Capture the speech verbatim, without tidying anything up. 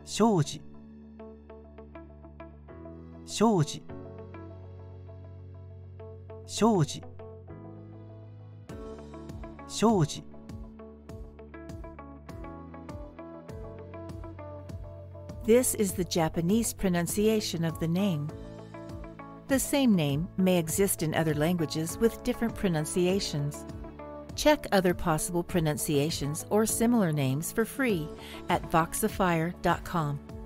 しょうじしょうじしょうじしょうじ This is the Japanese pronunciation of the name. The same name may exist in other languages with different pronunciations. Check other possible pronunciations or similar names for free at voxifier dot com.